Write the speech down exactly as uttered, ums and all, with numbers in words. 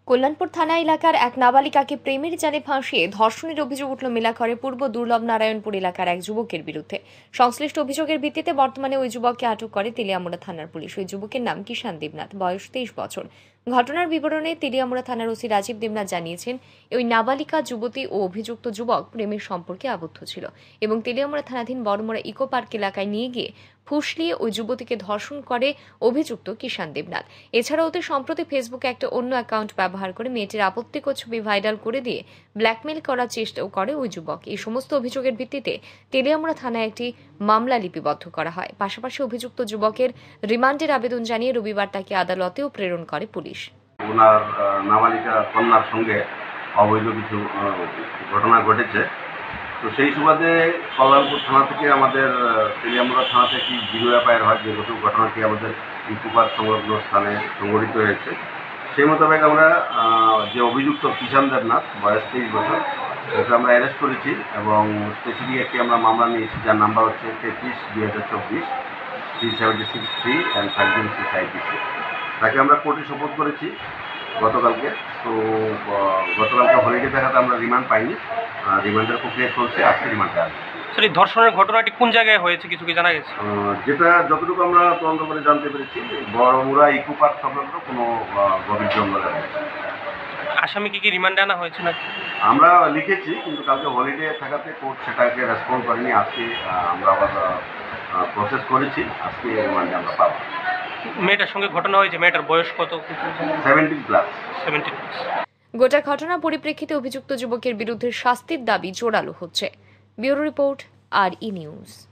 কল্যাণপুর থানা এলাকার এক নাবালিকাকে প্রেমের জালে ফাঁসিয়ে ধর্ষণের অভিযোগ উঠল মেলাঘরে পূর্ব দুর্লভ নারায়ণপুর এলাকার এক যুবকের বিরুদ্ধে। সংশ্লিষ্ট অভিযোগের ভিত্তিতে বর্তমানে ওই যুবককে আটক করে তেলিয়ামুড়া থানার পুলিশ। ওই যুবকের নাম কিষান দেবনাথ, বয়স তেইশ বছর। ঘটনার বিবরণে তেলিয়ামুড়া থানার ওসি রাজীব দেবনাথ জানিয়েছেন, ওই নাবালিকা যুবতী ও অভিযুক্ত যুবক প্রেমের সম্পর্কে আবদ্ধ ছিল এবং তেলিয়ামুড়া থানাধীন বড়মোড়া ইকো পার্ক এলাকায় নিয়ে গিয়ে ফুসলিয়ে ওই যুবতীকে ধর্ষণ করে অভিযুক্ত কিষান দেবনাথ। এছাড়াও অতি সম্প্রতি ফেসবুকে একটা অন্য অ্যাকাউন্ট ব্যবহার করে মেয়েটির আপত্তিকর ছবি ভাইরাল করে দিয়ে ব্ল্যাকমেল করার চেষ্টাও করে ওই যুবক। এই সমস্ত অভিযোগের ভিত্তিতে তেলিয়ামুড়া থানায় একটি মামলা লিপিবদ্ধ করা হয়। পাশাপাশি অভিযুক্ত যুবকের রিমান্ডের আবেদন জানিয়ে রবিবার তাকে আদালতেও প্রেরণ করে পুলিশ। ওনার নাবালিকা কন্যার সঙ্গে অবৈধ কিছু ঘটনা ঘটেছে, তো সেই সুবাদে কল্যাণপুর থানা থেকে আমাদের তেলিয়ামুড়া থানা থেকে জিরো এফআইআর হয়, যেহেতু ঘটনাটি আমাদের ইকুপার সংলগ্ন স্থানে সংঘটিত হয়েছে। সেই মোতাবেক আমরা যে অভিযুক্ত কিষান দেবনাথ, বয়স তেইশ বছর, ওকে আমরা অ্যারেস্ট করেছি এবং স্পেসিফিক একটি আমরা মামলা নিয়েছি, যার নাম্বার হচ্ছে তেত্রিশ দুই হাজার চব্বিশ three seventy six three and five zero six IPC. তাকে আমরা কোর্টে শপথ করেছি গতকালকে। তো গতকালকে হলিডে থাকাতে আমরা রিমান্ড পাইনি, রিমান্ডের প্রক্রিয়া চলছে, আজকে রিমান্ডে আসবে। স্যার, এই ধর্ষণের ঘটনাটি কোন জায়গায় হয়েছে কিছু কি জানা গেছে? যেটা যতটুকু আমরা তদন্ত করে জানতে পেরেছি, বড়মুড়া ইকো পার্ক সংলগ্ন কোনো গভীর জঙ্গলে। আসামি কি কি রিমান্ডে আনা হয়েছে নাকি? আমরা লিখেছি, কিন্তু কালকে হলিডে থাকাতে কোর্ট সেটাকে রেসপন্ড করেনি। আজকে আমরা আবার প্রসেস করেছি, আজকে রিমান্ডে আমরা পাবো। মেয়েটার সঙ্গে ঘটনা হয়েছে, মেয়েটার বয়স কত? Seventeen plus. Seventeen plus. গোটা ঘটনা পরিপ্রেক্ষিতে অভিযুক্ত যুবকের বিরুদ্ধে শাস্তির দাবি জোরালো হচ্ছে। ব্যুরো রিপোর্ট, আর ই নিউজ।